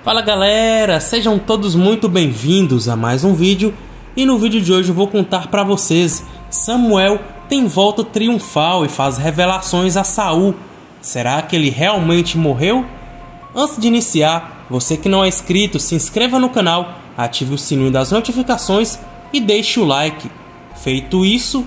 Fala galera, sejam todos muito bem-vindos a mais um vídeo. E no vídeo de hoje eu vou contar para vocês: Samuel tem volta triunfal e faz revelações a Saul. Será que ele realmente morreu? Antes de iniciar, você que não é inscrito, se inscreva no canal, ative o sininho das notificações e deixe o like. Feito isso,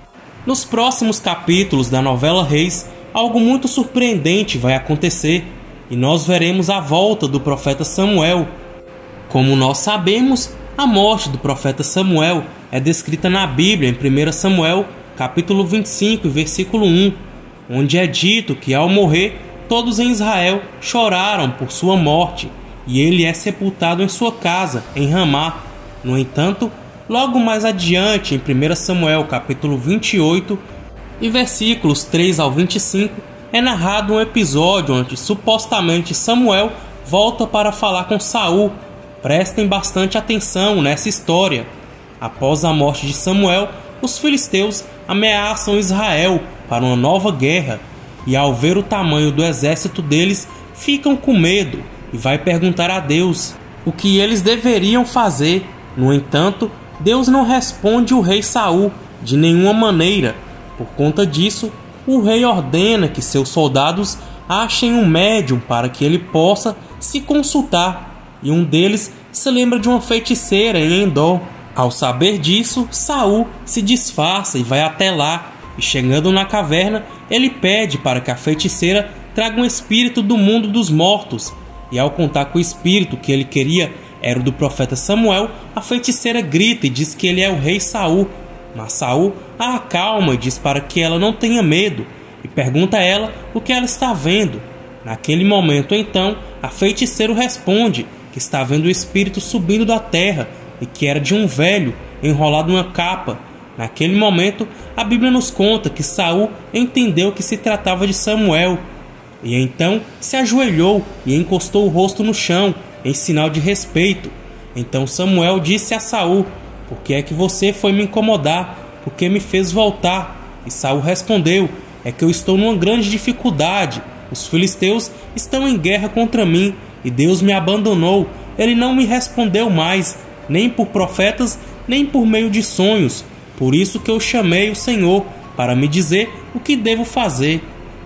nos próximos capítulos da novela Reis, algo muito surpreendente vai acontecer e nós veremos a volta do profeta Samuel. Como nós sabemos, a morte do profeta Samuel é descrita na Bíblia em 1 Samuel, capítulo 25, versículo 1, onde é dito que ao morrer, todos em Israel choraram por sua morte, e ele é sepultado em sua casa, em Ramá. No entanto, logo mais adiante, em 1 Samuel, capítulo 28, e versículos 3 ao 25, é narrado um episódio onde supostamente Samuel volta para falar com Saul. Prestem bastante atenção nessa história. Após a morte de Samuel, os filisteus ameaçam Israel para uma nova guerra, e ao ver o tamanho do exército deles, ficam com medo e vai perguntar a Deus o que eles deveriam fazer. No entanto, Deus não responde o rei Saul de nenhuma maneira. Por conta disso, o rei ordena que seus soldados achem um médium para que ele possa se consultar, e um deles se lembra de uma feiticeira em Endor. Ao saber disso, Saul se disfarça e vai até lá, e chegando na caverna, ele pede para que a feiticeira traga um espírito do mundo dos mortos, e ao contar que o espírito que ele queria era o do profeta Samuel, a feiticeira grita e diz que ele é o rei Saul. Mas Saul a acalma e diz para que ela não tenha medo, e pergunta a ela o que ela está vendo. Naquele momento, então, a feiticeira responde que está vendo o espírito subindo da terra e que era de um velho enrolado em uma capa. Naquele momento, a Bíblia nos conta que Saul entendeu que se tratava de Samuel, e então se ajoelhou e encostou o rosto no chão em sinal de respeito. Então Samuel disse a Saul: "Por que é que você foi me incomodar? Por que me fez voltar?" E Saul respondeu: "É que eu estou numa grande dificuldade. Os filisteus estão em guerra contra mim, e Deus me abandonou. Ele não me respondeu mais, nem por profetas, nem por meio de sonhos. Por isso que eu chamei o Senhor, para me dizer o que devo fazer."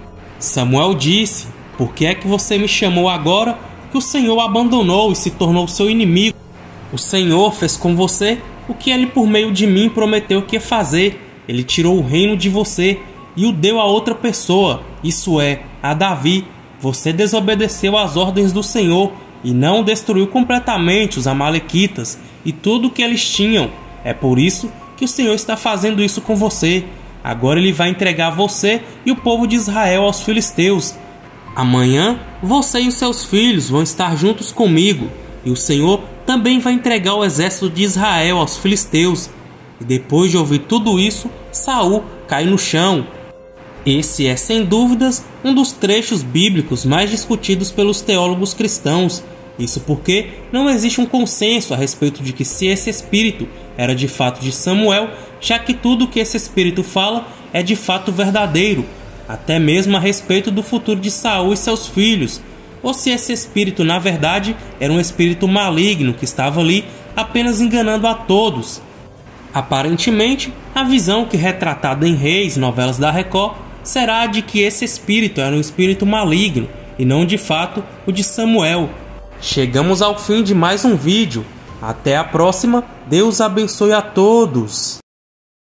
Samuel disse: "Por que é que você me chamou agora que o Senhor abandonou e se tornou seu inimigo? O Senhor fez com você o que ele por meio de mim prometeu que ia fazer. Ele tirou o reino de você e o deu a outra pessoa, isso é, a Davi. Você desobedeceu às ordens do Senhor e não destruiu completamente os amalequitas e tudo o que eles tinham. É por isso que o Senhor está fazendo isso com você. Agora ele vai entregar você e o povo de Israel aos filisteus. Amanhã você e os seus filhos vão estar juntos comigo, e o Senhor também vai entregar o exército de Israel aos filisteus." E depois de ouvir tudo isso, Saul cai no chão. Esse é, sem dúvidas, um dos trechos bíblicos mais discutidos pelos teólogos cristãos. Isso porque não existe um consenso a respeito de que se esse espírito era de fato de Samuel, já que tudo que esse espírito fala é de fato verdadeiro, até mesmo a respeito do futuro de Saul e seus filhos, ou se esse espírito na verdade era um espírito maligno que estava ali apenas enganando a todos. Aparentemente, a visão que é retratada em Reis, novelas da Record, será a de que esse espírito era um espírito maligno e não de fato o de Samuel. Chegamos ao fim de mais um vídeo. Até a próxima. Deus abençoe a todos.